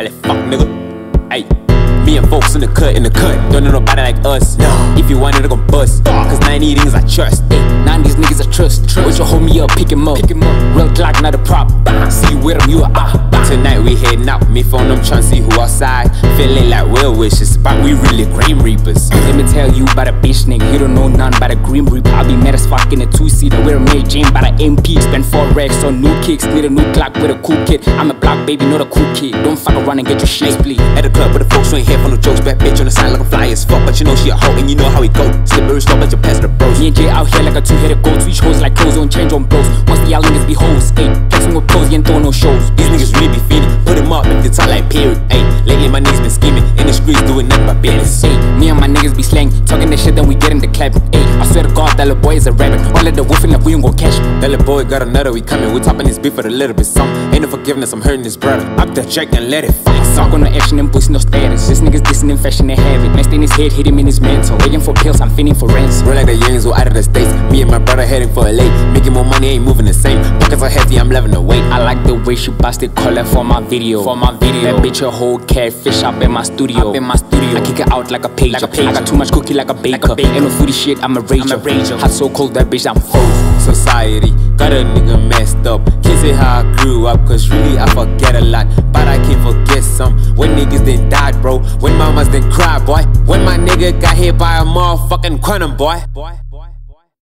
I like fuck nigga. Ayy, me and folks in the cut, don't know nobody like us. No, if you want it, I gon' bust. Cause 90 things I trust. Ayy, 90s niggas I trust. With your homie up, pick him up. Real Glock, not a prop. See you with him, you a Tonight we heading out. Me phone them tryna see who outside. Feeling like well wishes, but we really Grim Reapers. Let me tell you about a bitch nigga. You don't know none about a Grim Reaper. I be mad as fuck in a 2-seater. We're a Mary Jane by the MP. Spend 4 racks on new kicks. Need a new Glock with a cool kid. I'm a block baby, not a cool kid. Don't fuck around and get your shit split. At the club with the folks who ain't here for no jokes. Bad bitch on the side looking fly as fuck, but you know she a hoe and you know how we go. Slippery slope, but you pass the bros. Me and Jay out here like a 2-headed goat. Switch hoes like clothes, don't change on bros. Once the y'all niggas be hoes, ayy. Flexing with pros, you ain't throwing no shows. These niggas really be feeling. Put him up if they talk like period. Ayy, lately my niggas been scheming in the streets doing nothing but business. Ayy, me and my niggas be slang, talking this shit then we get in the clap. Ayy, I swear to God that little boy is a rabbit. All of the wolfing like we ain't gon' catch him. That little boy got another, we coming. We topping his beef for a little bit some. Ain't no forgiveness, I'm hurting his brother. Up the check and let it fuck. Talk on no action and boosting no status. This niggas dissing in fashion and have it. Messed in his head, hit him in his mental. Begging for pills, I'm feeling for rents. Roll like the youngins who out of the states. Me and my brother heading for LA. Making more money, ain't moving the same. Pockets are heavy, I'm loving the weight. I like the way she busted color for my video. That bitch a whole catfish up in my studio. I kick her out like a pager. I got too much cookie like a baker. Ain't no foodie shit, I'm a rager. Hot so cold that bitch, I'm froze. Society got a nigga messed up. Can't say how I grew up, cause really I forget a lot. But I can't forget some. When niggas then died, bro. When mamas then cried, boy. When my nigga got hit by a motherfucking quantum, boy.